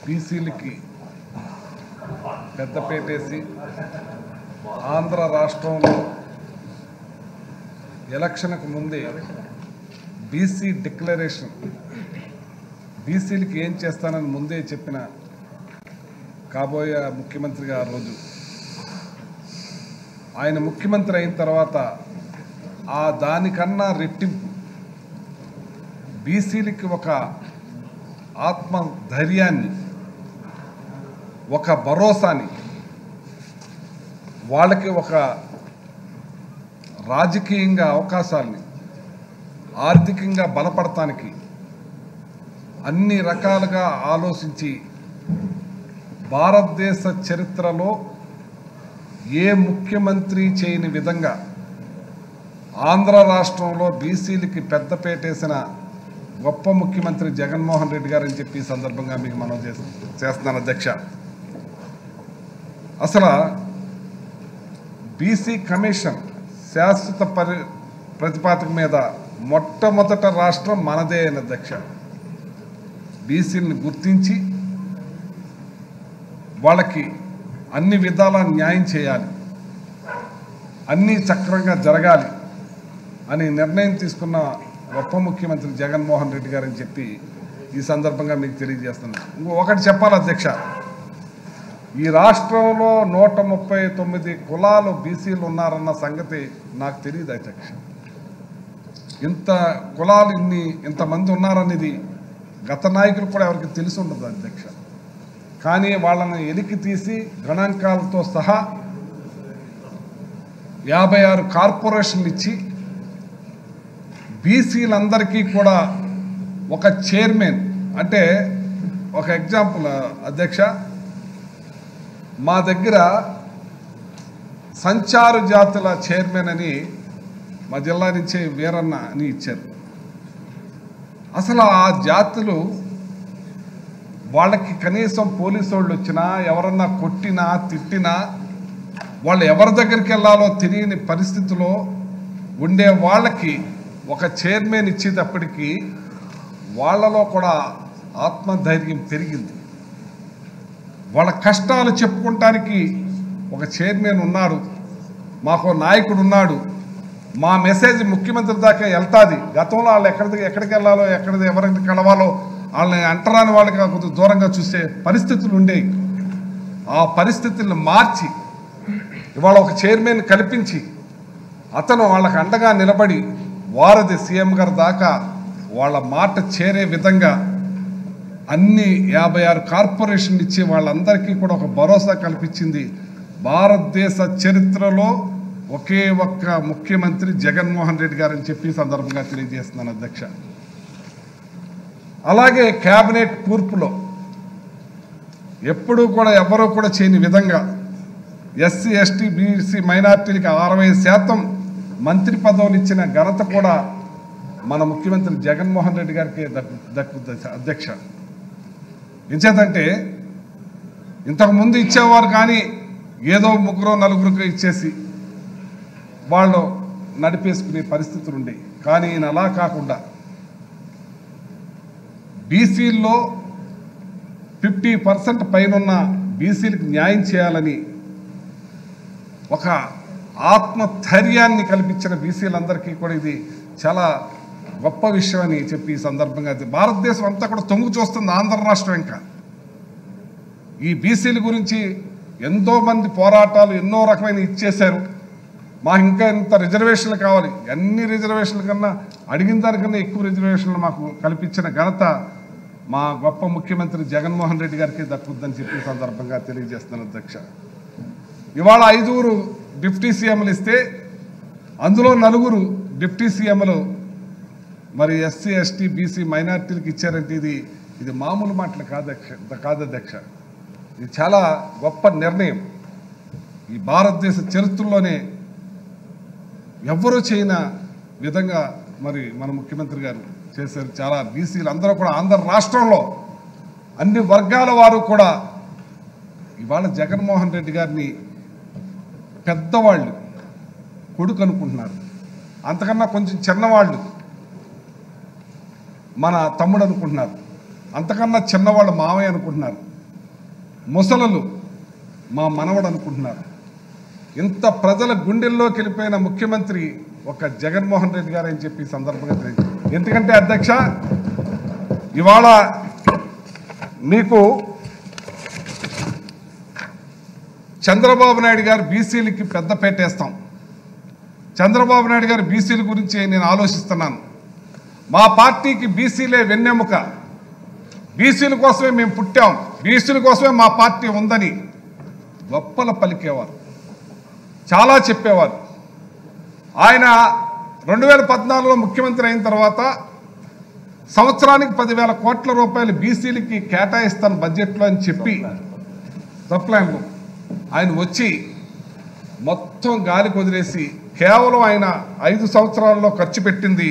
బీసీలకి పెద్దపేటేసి ఆంధ్ర రాష్ట్రంలో ఎలక్షన్కు ముందే బీసీ డిక్లరేషన్ బీసీలకి ఏం చేస్తానని ముందే చెప్పిన కాబోయే ముఖ్యమంత్రిగా ఆ రోజు ఆయన ముఖ్యమంత్రి అయిన తర్వాత ఆ దానికన్నా రెట్టింపు బీసీలకి ఒక ఆత్మధైర్యాన్ని ఒక భరోసాని వాళ్ళకి ఒక రాజకీయంగా అవకాశాలని ఆర్థికంగా బలపడటానికి అన్ని రకాలుగా ఆలోచించి భారతదేశ చరిత్రలో ఏ ముఖ్యమంత్రి చేయని విధంగా ఆంధ్ర రాష్ట్రంలో బీసీలకి పెద్దపేటేసిన గొప్ప ముఖ్యమంత్రి జగన్మోహన్ రెడ్డి గారు అని చెప్పి ఈ సందర్భంగా మీకు మనం చేస్తున్నాను అధ్యక్ష. అసలు బీసీ కమిషన్ శాశ్వత ప్రతిపాదక మీద మొట్టమొదట రాష్ట్రం మనదే అయిన అధ్యక్ష. బీసీలను గుర్తించి వాళ్ళకి అన్ని విధాలా న్యాయం చేయాలి, అన్నీ సక్రమంగా జరగాలి అని నిర్ణయం తీసుకున్న గొప్ప ముఖ్యమంత్రి జగన్మోహన్ రెడ్డి గారు అని చెప్పి ఈ సందర్భంగా మీకు తెలియజేస్తున్నాను. ఇంకొకటి చెప్పాలి అధ్యక్ష, ఈ రాష్ట్రంలో 139 కులాలు బీసీలు ఉన్నారన్న సంగతి నాకు తెలియదు అధ్యక్ష. ఇంత కులాలు ఇంతమంది ఉన్నారనేది గత నాయకులు కూడా ఎవరికి తెలిసి ఉండదు అధ్యక్ష. కానీ వాళ్ళని ఎలికి తీసి గణాంకాలతో సహా 56 కార్పొరేషన్లు ఇచ్చి బీసీలందరికీ కూడా ఒక చైర్మన్, అంటే ఒక ఎగ్జాంపుల్ అధ్యక్ష, మా దగ్గర సంచార జాతుల చైర్మన్ అని మా జిల్లా నుంచే వీరన్న అని ఇచ్చారు. అసలు ఆ జాతులు వాళ్ళకి కనీసం పోలీసు వాళ్ళు వచ్చినా ఎవరన్నా కొట్టినా తిట్టినా వాళ్ళు ఎవరి దగ్గరికి వెళ్ళాలో తెలియని పరిస్థితిలో ఉండే వాళ్ళకి ఒక చైర్మన్ ఇచ్చేటప్పటికీ వాళ్ళలో కూడా ఆత్మధైర్యం పెరిగింది. వాళ్ళ కష్టాలు చెప్పుకోవటానికి ఒక చైర్మన్ ఉన్నాడు, మాకు నాయకుడు ఉన్నాడు, మా మెసేజ్ ముఖ్యమంత్రి దాకా వెళ్తుంది. గతంలో వాళ్ళు ఎక్కడికి వెళ్ళాలో ఎవరికి కలవాలో వాళ్ళని అంటరాని వాళ్ళకి కొంచెం దూరంగా చూసే పరిస్థితులు ఉండేవి. ఆ పరిస్థితులను మార్చి ఇవాళ ఒక చైర్మన్ కల్పించి అతను వాళ్ళకి అండగా నిలబడి వారధి సీఎం గారి దాకా వాళ్ళ మాట చేరే విధంగా అన్ని 56 కార్పొరేషన్లు ఇచ్చి వాళ్ళందరికీ కూడా ఒక భరోసా కల్పించింది భారతదేశ చరిత్రలో ఒకే ఒక్క ముఖ్యమంత్రి జగన్మోహన్ రెడ్డి గారు అని చెప్పి సందర్భంగా తెలియజేస్తున్నాను అధ్యక్ష. అలాగే కేబినెట్ కూర్పులో ఎప్పుడూ కూడా ఎవరూ కూడా చేయని విధంగా ఎస్సీ ఎస్టీ బీసీ మైనార్టీలకి 60% మంత్రి పదవులు ఇచ్చిన ఘనత కూడా మన ముఖ్యమంత్రి జగన్మోహన్ రెడ్డి గారికి దక్కుతుంది అధ్యక్ష. ఎంచేతంటే ఇంతకుముందు ఇచ్చేవారు కానీ ఏదో 3-4 ఇచ్చేసి వాళ్ళు నడిపేసుకునే పరిస్థితులు ఉండేవి. కానీ ఈయన అలా కాకుండా బీసీల్లో 50% పైన బీసీలకు న్యాయం చేయాలని ఒక ఆత్మధైర్యాన్ని కల్పించిన బీసీలందరికీ కూడా ఇది చాలా గొప్ప విషయం అని చెప్పి ఈ సందర్భంగా భారతదేశం అంతా కూడా తొంగు చూస్తుంది. ఆంధ్ర రాష్ట్రం ఇంకా ఈ బీసీల గురించి ఎంతోమంది పోరాటాలు ఎన్నో రకమైన ఇచ్చేశారు. మాకు ఇంకా ఇంత రిజర్వేషన్లు కావాలి, అన్ని రిజర్వేషన్ల కన్నా అడిగిన దానికన్నా ఎక్కువ రిజర్వేషన్లు మాకు కల్పించిన ఘనత మా గొప్ప ముఖ్యమంత్రి జగన్మోహన్ రెడ్డి గారికి దక్కుద్దని చెప్పి సందర్భంగా తెలియజేస్తున్నాను అధ్యక్ష. ఇవాళ 5 డిప్యూటీ సీఎంలు ఇస్తే అందులో 4 డిప్యూటీ సీఎంలు మరి ఎస్సీ ఎస్టీ బీసీ మైనార్టీలకు ఇచ్చారంటే ఇది మామూలు మాటలు కాదు అధ్యక్ష. ఇది చాలా గొప్ప నిర్ణయం. ఈ భారతదేశ చరిత్రలోనే ఎవ్వరూ చేయని విధంగా మరి మన ముఖ్యమంత్రి గారు చేశారు. చాలా బీసీలు అందరూ కూడా ఆంధ్ర రాష్ట్రంలో అన్ని వర్గాల వారు కూడా ఇవాళ జగన్మోహన్ రెడ్డి గారిని పెద్దవాళ్ళు కొడుకు అనుకుంటున్నారు, అంతకన్నా కొంచెం చిన్నవాళ్ళు మన తమ్ముడు అనుకుంటున్నారు, అంతకన్నా చిన్నవాళ్ళు మావయ్య అనుకుంటున్నారు. ముసలలు మా మనవడు అనుకుంటున్నారు. ఇంత ప్రజల గుండెల్లోకి వెళ్ళిపోయిన ముఖ్యమంత్రి ఒక జగన్మోహన్ రెడ్డి గారు అని చెప్పి సందర్భంగా తెలియదు. ఎందుకంటే అధ్యక్ష, ఇవాళ మీకు చంద్రబాబు నాయుడు గారు బీసీలకి పెద్ద పెట్టేస్తాం. చంద్రబాబు నాయుడు గారు బీసీల గురించి నేను ఆలోచిస్తున్నాను. మా పార్టీకి బీసీలే వెన్నెముక, బీసీల కోసమే మేము పుట్టాం, బీసీల కోసమే మా పార్టీ ఉందని గొప్పలు పలికేవారు, చాలా చెప్పేవారు. ఆయన 2014లో ముఖ్యమంత్రి అయిన తర్వాత సంవత్సరానికి 10,000 కోట్ల రూపాయలు బీసీలకి కేటాయిస్తాను బడ్జెట్లో అని చెప్పి సప్లైన్లో ఆయన వచ్చి మొత్తం గాలికి వదిలేసి కేవలం ఆయన 5 సంవత్సరాల్లో ఖర్చు పెట్టింది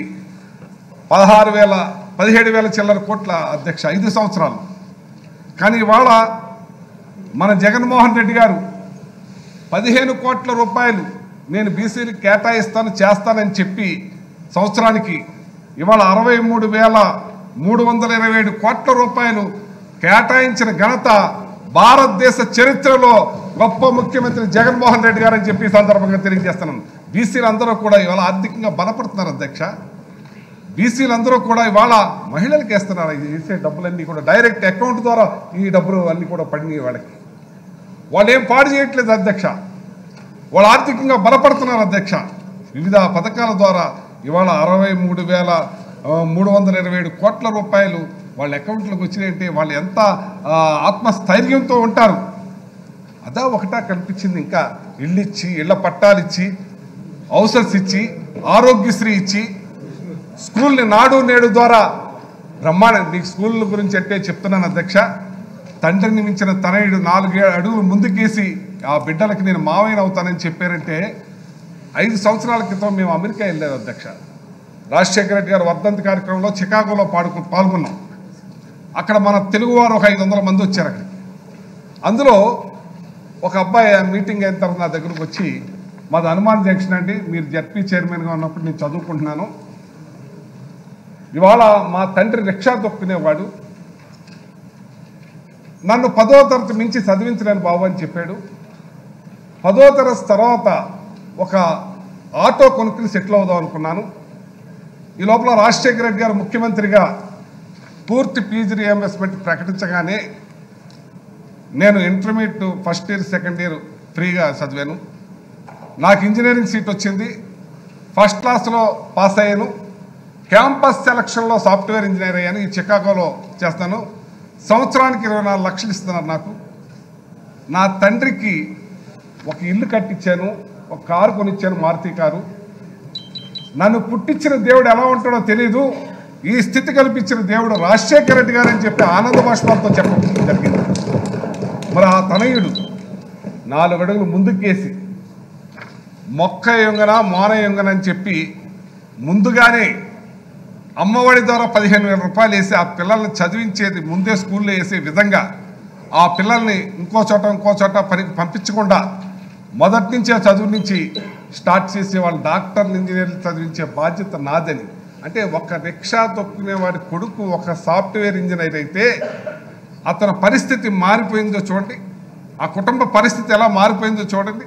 17,000 చిల్లర కోట్ల అధ్యక్ష, 5 సంవత్సరాలు. కానీ ఇవాళ మన జగన్మోహన్ రెడ్డి గారు 15 కోట్ల రూపాయలు నేను బీసీలకు కేటాయిస్తాను చేస్తానని చెప్పి సంవత్సరానికి ఇవాళ 63,327 కోట్ల రూపాయలు కేటాయించిన ఘనత భారతదేశ చరిత్రలో గొప్ప ముఖ్యమంత్రి జగన్మోహన్ రెడ్డి గారు అని చెప్పి సందర్భంగా తెలియజేస్తున్నాను. బీసీలందరూ కూడా ఇవాళ ఆర్థికంగా బలపడుతున్నారు అధ్యక్ష. బీసీలందరూ కూడా ఇవాళ మహిళలకు వేస్తున్నారు. ఇది చేసే డబ్బులన్నీ కూడా డైరెక్ట్ అకౌంట్ ద్వారా ఈ డబ్బులు అన్నీ కూడా పడినాయి వాళ్ళకి. వాళ్ళు ఏం పాడు చేయట్లేదు అధ్యక్ష, వాళ్ళు ఆర్థికంగా బలపడుతున్నారు అధ్యక్ష. వివిధ పథకాల ద్వారా ఇవాళ 63,327 కోట్ల రూపాయలు వాళ్ళ అకౌంట్లోకి వచ్చినాయంటే వాళ్ళు ఎంత ఆత్మస్థైర్యంతో ఉంటారు. అదా ఒకటా కనిపించింది. ఇంకా ఇళ్ళు ఇచ్చి, ఇళ్ల పట్టాలు ఇచ్చి, ఔషధs ఇచ్చి, ఆరోగ్యశ్రీ ఇచ్చి, స్కూల్ని నాడు నేడు ద్వారా బ్రహ్మాండం. మీకు స్కూళ్ళ గురించి అంటే చెప్తున్నాను అధ్యక్ష. తండ్రిని మించిన తనయుడు 4 అడుగులు ముందుకేసి ఆ బిడ్డలకి నేను మావయ్యను అవుతానని చెప్పారంటే 5 సంవత్సరాల క్రితం మేము అమెరికా వెళ్ళలేదు అధ్యక్ష. రాజశేఖర రెడ్డి గారు వర్ధంతి కార్యక్రమంలో చికాగోలో పాల్గొన్నాం. అక్కడ మన తెలుగువారు ఒక 500 మంది వచ్చారు అక్కడికి. అందులో ఒక అబ్బాయి మీటింగ్ అయిన తర్వాత నా దగ్గరకు వచ్చి, మాది హనుమాన్ జంక్షన్ అండి, మీరు జడ్పీ చైర్మన్గా ఉన్నప్పుడు నేను చదువుకుంటున్నాను, ఇవాళ మా తండ్రి రిక్షా తొక్కునేవాడు, నన్ను 10వ తరగతి మించి చదివించలేను బాబు అని చెప్పాడు. 10వ తరగతి తర్వాత ఒక ఆటో కొనుక్కుని సెటిల్ అవుదాం అనుకున్నాను. ఈ లోపల రాజశేఖర రెడ్డి గారు ముఖ్యమంత్రిగా పూర్తి ఫీజు రీఎంబర్స్మెంట్ ప్రకటించగానే నేను intermediate first year second year ఫ్రీగా చదివాను. నాకు ఇంజనీరింగ్ సీట్ వచ్చింది, ఫస్ట్ క్లాస్లో పాస్ అయ్యాను. క్యాంపస్ సెలక్షన్లో సాఫ్ట్వేర్ ఇంజనీర్ అయ్యాను. ఈ చికాగోలో చేస్తాను. సంవత్సరానికి 24 లక్షలు ఇస్తున్నారు నాకు. నా తండ్రికి ఒక ఇల్లు కట్టించాను, ఒక కారు కొనిచ్చాను, మారుతి కారు. నన్ను పుట్టించిన దేవుడు ఎలా ఉంటాడో తెలీదు, ఈ స్థితి కల్పించిన దేవుడు రాజశేఖర రెడ్డి గారు అని చెప్పి ఆనంద బాష్పాలతో చెప్పడం జరిగింది. మరి ఆ తనయుడు 4 అడుగులు ముందుకేసి మొక్క యొంగన మోన యొంగన అని చెప్పి ముందుగానే అమ్మఒడి ద్వారా 15,000 రూపాయలు వేసి ఆ పిల్లల్ని చదివించేది ముందే స్కూల్లో వేసే విధంగా ఆ పిల్లల్ని ఇంకో చోట పనికి పంపించకుండా మొదటి నుంచే చదువు నుంచి స్టార్ట్ చేసే వాళ్ళు డాక్టర్లు, ఇంజనీర్లు చదివించే బాధ్యత నాదని. అంటే ఒక రిక్షా తొక్కునే వాడి కొడుకు ఒక సాఫ్ట్వేర్ ఇంజనీర్ అయితే అతని పరిస్థితి మారిపోయిందో చూడండి, ఆ కుటుంబ పరిస్థితి ఎలా మారిపోయిందో చూడండి.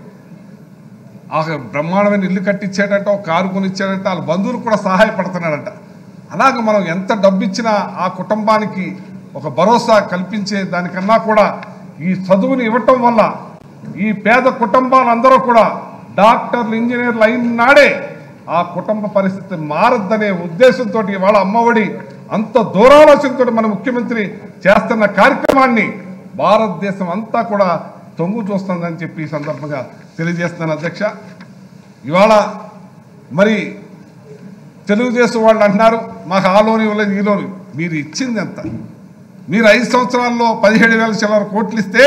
ఆ బ్రహ్మాండమైన ఇల్లు కట్టించాడంట, ఒక కారు కొనిచ్చాడంట, వాళ్ళ బంధువులు కూడా సహాయపడుతున్నాడంట. అలాగే మనం ఎంత డబ్బు ఇచ్చినా ఆ కుటుంబానికి ఒక భరోసా కల్పించే దానికన్నా కూడా ఈ చదువుని ఇవ్వటం వల్ల ఈ పేద కుటుంబాలందరూ కూడా డాక్టర్లు, ఇంజనీర్లు అయిన నాడే ఆ కుటుంబ పరిస్థితి మారద్దనే ఉద్దేశంతో ఇవాళ అమ్మఒడి అంత దూరాలోచనతో మన ముఖ్యమంత్రి చేస్తున్న కార్యక్రమాన్ని భారతదేశం అంతా కూడా తొంగు చూస్తుందని చెప్పి ఈ సందర్భంగా తెలియజేస్తున్నాను అధ్యక్ష. ఇవాళ మరి తెలుగుదేశం వాళ్ళు అంటున్నారు మాకు ఆ లోన్ ఇవ్వలేదు, ఈ లోన్. మీరు ఇచ్చింది ఎంత? మీరు 5 సంవత్సరాల్లో 17,000 చిల్లర కోట్లు ఇస్తే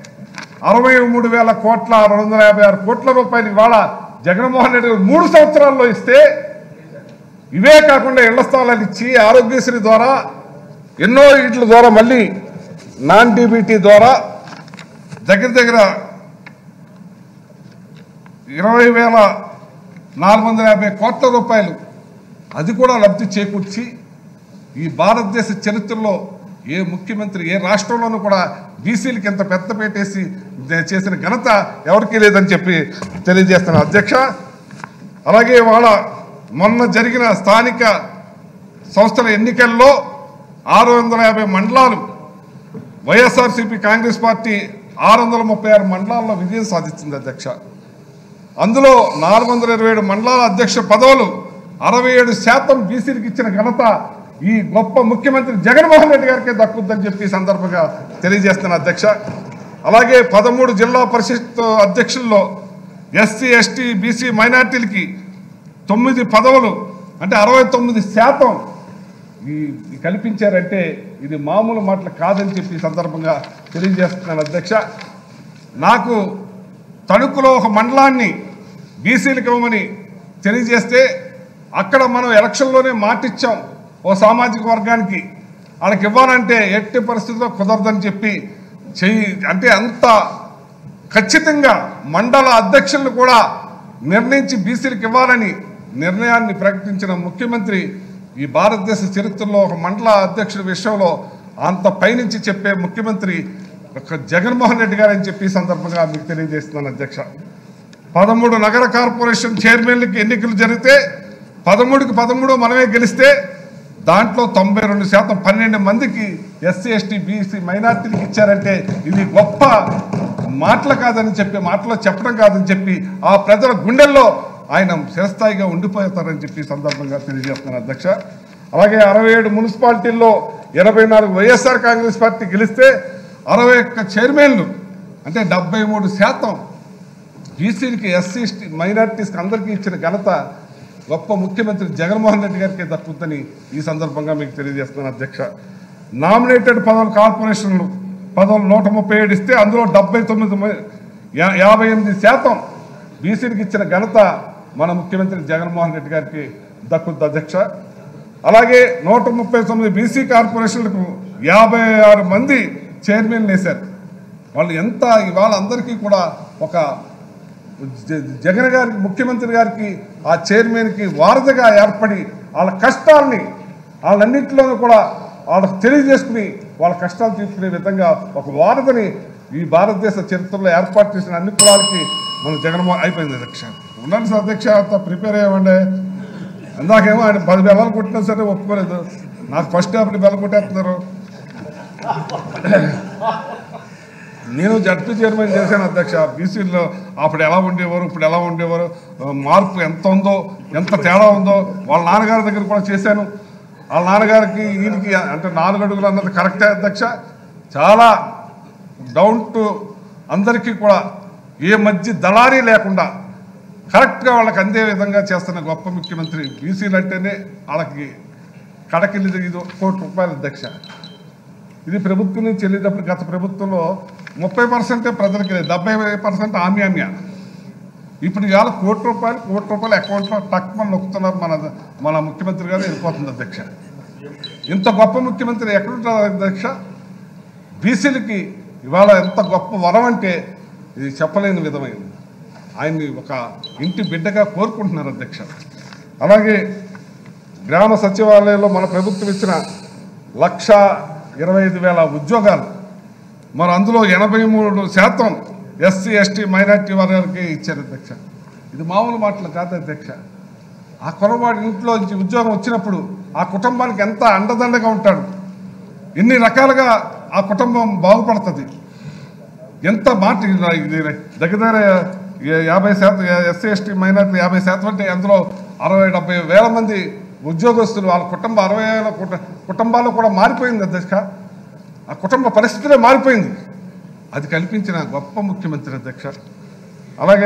63,256 కోట్ల రూపాయలు ఇవాళ జగన్మోహన్ రెడ్డి గారు 3 సంవత్సరాల్లో ఇస్తే, ఇవే కాకుండా ఇళ్ల స్థలాలు ఇచ్చి ఆరోగ్యశ్రీ ద్వారా ఎన్నో వీటి ద్వారా మళ్ళీ నాన్ డీబీటీ ద్వారా దగ్గర 20,450 కోట్ల రూపాయలు అది కూడా లబ్ధి చేకూర్చి ఈ భారతదేశ చరిత్రలో ఏ ముఖ్యమంత్రి ఏ రాష్ట్రంలోనూ కూడా బీసీలకి ఎంత పెద్ద పెట్టేసి చేసిన ఘనత ఎవరికీ లేదని చెప్పి తెలియజేస్తున్నాను అధ్యక్ష. అలాగే వాళ్ళ మొన్న జరిగిన స్థానిక సంస్థల ఎన్నికల్లో 650 మండలాలు వైఎస్ఆర్సీపీ కాంగ్రెస్ పార్టీ 636 మండలాల్లో విజయం సాధించింది అధ్యక్ష. అందులో 427 మండలాల అధ్యక్ష పదవులు 67% బీసీలకు ఇచ్చిన ఘనత ఈ గొప్ప ముఖ్యమంత్రి జగన్మోహన్ రెడ్డి గారికే దక్కుద్దని చెప్పి సందర్భంగా తెలియజేస్తున్న అధ్యక్ష. అలాగే 13 జిల్లా పరిషత్ అధ్యక్షుల్లో ఎస్సీ ఎస్టీ బీసీ మైనార్టీలకి 9 పదవులు అంటే 69% కల్పించారంటే ఇది మామూలు మాటలు కాదని చెప్పి సందర్భంగా తెలియజేస్తున్నాను అధ్యక్ష. నాకు తణుకులో ఒక మండలాన్ని బీసీలకు ఇవ్వమని తెలియజేస్తే అక్కడ మనం ఎలక్షన్లోనే మాటిచ్చాం ఓ సామాజిక వర్గానికి వాళ్ళకి ఇవ్వాలంటే ఎట్టి పరిస్థితుల్లో కుదరదని చెప్పి అంటే అంత ఖచ్చితంగా మండల అధ్యక్షులను కూడా నిర్ణయించి బీసీలకు ఇవ్వాలని నిర్ణయాన్ని ప్రకటించిన ముఖ్యమంత్రి ఈ భారతదేశ చరిత్రలో ఒక మండల అధ్యక్షుడి విషయంలో అంత పైనుంచి చెప్పే ముఖ్యమంత్రి ఒక జగన్మోహన్ రెడ్డి గారు అని చెప్పి సందర్భంగా మీకు తెలియజేస్తున్నాను అధ్యక్ష. 13 నగర కార్పొరేషన్ చైర్మన్లకి ఎన్నికలు జరిగితే 13కి 13 మనమే గెలిస్తే దాంట్లో 92% 12 మందికి ఎస్సీ ఎస్టీ బీసీ మైనార్టీలకు ఇచ్చారంటే ఇది గొప్ప మాటలు కాదని చెప్పి మాటలో చెప్పడం కాదని చెప్పి ఆ ప్రజల గుండెల్లో ఆయన చిరస్థాయిగా ఉండిపోతారని చెప్పి సందర్భంగా తెలియజేస్తున్నాను అధ్యక్ష. అలాగే 67 మున్సిపాలిటీల్లో 84 వైఎస్ఆర్ కాంగ్రెస్ పార్టీ గెలిస్తే 61 చైర్మన్లు అంటే 73% బీసీలకి ఎస్సీ ఎస్టీ మైనార్టీస్కి అందరికీ ఇచ్చిన ఘనత గొప్ప ముఖ్యమంత్రి జగన్మోహన్ రెడ్డి గారికి దక్కుతుందని ఈ సందర్భంగా మీకు తెలియజేస్తున్నాను అధ్యక్ష. నామినేటెడ్ కార్పొరేషన్లు పదవులు 137 ఇస్తే అందులో 58% బీసీలకు ఇచ్చిన ఘనత మన ముఖ్యమంత్రి జగన్మోహన్ రెడ్డి గారికి దక్కుతుంది అధ్యక్ష. అలాగే 139 బీసీ కార్పొరేషన్లకు 56 మంది చైర్మన్లు వేశారు. వాళ్ళు ఎంత ఇవాళ అందరికీ కూడా ఒక జగన్ గారికి ముఖ్యమంత్రి గారికి ఆ చైర్మన్కి వారధిగా ఏర్పడి వాళ్ళ కష్టాలని వాళ్ళన్నింటిలోనూ కూడా వాళ్ళకు తెలియజేసుకుని వాళ్ళ కష్టాలు తీసుకునే విధంగా ఒక వారధిని ఈ భారతదేశ చరిత్రలో ఏర్పాటు చేసిన అన్ని కులాలకి మన జగన్మోహన్ అయిపోయింది అధ్యక్ష. ఉన్నాను సార్ అధ్యక్ష, అంత ప్రిపేర్ అయ్యామండి. అందాకేమో ఆయన 10 బెల్లాలు కొట్టినా సరే ఒప్పుకోలేదు. నాకు ఫస్ట్ అప్పుడు బెల్ల కొట్టేస్తున్నారు. నేను జడ్పీ చైర్మన్ చేశాను అధ్యక్ష. బీసీలో అప్పుడు ఎలా ఉండేవారు ఇప్పుడు ఎలా ఉండేవారు మార్పు ఎంత ఉందో ఎంత తేడా ఉందో వాళ్ళ నాన్నగారి దగ్గర కూడా చేశాను. వాళ్ళ నాన్నగారికి ఈయనకి అంటే 4 అడుగులు అన్నది కరెక్టే అధ్యక్ష. చాలా డౌన్ టు అందరికీ కూడా ఏ మధ్య దళారీ లేకుండా కరెక్ట్గా వాళ్ళకి అందే విధంగా చేస్తున్న గొప్ప ముఖ్యమంత్రి. బీసీలు అంటేనే వాళ్ళకి కడకిల్లి ఇది ₹1 కోటి అధ్యక్ష. ఇది ప్రభుత్వం నుంచి వెళ్ళేటప్పుడు గత ప్రభుత్వంలో 30% ప్రజలకి 70% ఆమ్యామ్య. ఇప్పుడు ఇవాళ ₹1 కోటి అకౌంట్లో టక్మని నొక్కుతున్నారు. మన ముఖ్యమంత్రి గారు వెళ్ళిపోతుంది అధ్యక్ష. ఇంత గొప్ప ముఖ్యమంత్రి ఎక్కడుంటారు అధ్యక్ష? బీసీలకి ఇవాళ ఎంత గొప్ప వరం అంటే ఇది చెప్పలేని విధమైనది. ఆయన్ని ఒక ఇంటి బిడ్డగా కోరుకుంటున్నారు అధ్యక్ష. అలాగే గ్రామ సచివాలయంలో మన ప్రభుత్వం ఇచ్చిన 1,25,000 ఉద్యోగాలు మరి అందులో 83% ఎస్సీ ఎస్టీ మైనార్టీ వర్గాలకి ఇచ్చారు అధ్యక్ష. ఇది మామూలు మాటలు కాదు అధ్యక్ష. ఆ కుర్రవాడి ఇంట్లో నుంచి ఉద్యోగం వచ్చినప్పుడు ఆ కుటుంబానికి ఎంత అండదండగా ఉంటాడు, ఎన్ని రకాలుగా ఆ కుటుంబం బాగుపడుతుంది. ఎంత మాట దగ్గర 50% ఎస్సీ ఎస్టీ మైనార్టీ 50% అంటే అందులో 60-70 వేల మంది ఉద్యోగస్తులు వాళ్ళ కుటుంబం 60,000 కుటుంబాల్లో కూడా మారిపోయింది అధ్యక్ష. ఆ కుటుంబ పరిస్థితులే మారిపోయింది. అది కల్పించిన గొప్ప ముఖ్యమంత్రి అధ్యక్ష. అలాగే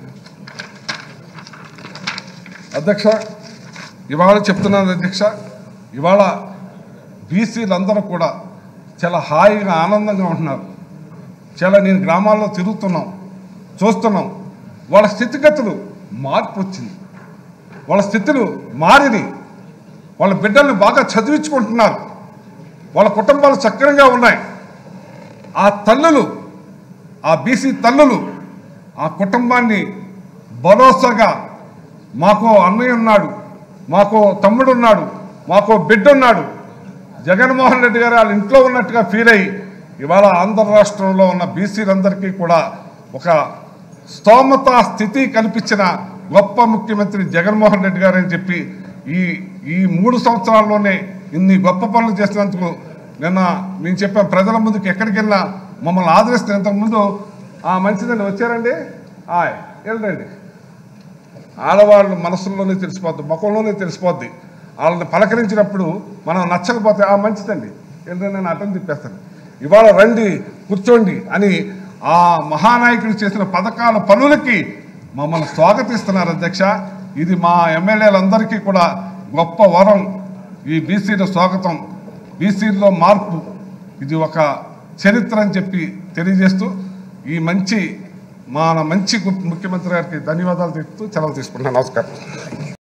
అధ్యక్ష ఇవాళ చెప్తున్నాను అధ్యక్ష, ఇవాళ బీసీలందరూ కూడా చాలా హాయిగా ఆనందంగా ఉంటున్నారు. చాలా నేను గ్రామాల్లో తిరుగుతున్నాం, చూస్తున్నాం. వాళ్ళ స్థితిగతులు మార్పు వచ్చింది, వాళ్ళ స్థితులు మారిని, వాళ్ళ బిడ్డల్ని బాగా చదివించుకుంటున్నారు, వాళ్ళ కుటుంబాలు చక్కగా ఉన్నాయి. ఆ తల్లులు, ఆ బీసీ తల్లులు ఆ కుటుంబాన్ని భరోసాగా మాకో అన్నయ్య ఉన్నాడు, మాకో తమ్ముడు ఉన్నాడు, మాకో బిడ్డ ఉన్నాడు, జగన్మోహన్ రెడ్డి గారు వాళ్ళ ఇంట్లో ఉన్నట్టుగా ఫీల్ అయ్యి ఇవాళ ఆంధ్ర రాష్ట్రంలో ఉన్న బీసీలందరికీ కూడా ఒక స్తోమత స్థితి కల్పించిన గొప్ప ముఖ్యమంత్రి జగన్మోహన్ రెడ్డి గారు అని చెప్పి ఈ 3 సంవత్సరాల్లోనే ఇన్ని గొప్ప పనులు చేసినందుకు నిన్న మేము చెప్పాం ప్రజల ముందుకు ఎక్కడికి వెళ్ళినా మమ్మల్ని ఆదరిస్తే ఇంతకుముందు మంచిదండి వచ్చారండి వెళ్ళండి ఆడవాళ్ళు మనసుల్లోనే తెలిసిపోద్ది ముఖంలోనే తెలిసిపోద్ది వాళ్ళని పలకరించినప్పుడు మనం నచ్చకపోతే మంచిదండి వెళ్ళండి నేను అటెండ్ తిప్పేస్తాను ఇవాళ రండి కూర్చోండి అని ఆ మహానాయకుడు చేసిన పథకాల పనులకి మమ్మల్ని స్వాగతిస్తున్నారు అధ్యక్ష ఇది మా ఎమ్మెల్యేలందరికీ కూడా గొప్ప వరం ఈ బీసీల స్వాగతం బీసీల్లో మార్పు ఇది ఒక చరిత్ర అని చెప్పి తెలియజేస్తూ ఈ మంచి ముఖ్యమంత్రి గారికి ధన్యవాదాలు చెప్తూ సెలవు తీసుకుంటున్నాను నమస్కారం